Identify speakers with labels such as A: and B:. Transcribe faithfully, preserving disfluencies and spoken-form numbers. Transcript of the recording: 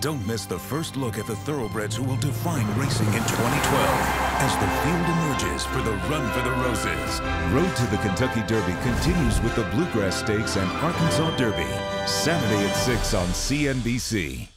A: Don't miss the first look at the thoroughbreds who will define racing in twenty twelve as the field emerges for the Run for the Roses. Road to the Kentucky Derby continues with the Bluegrass Stakes and Arkansas Derby, Saturday at six on C N B C.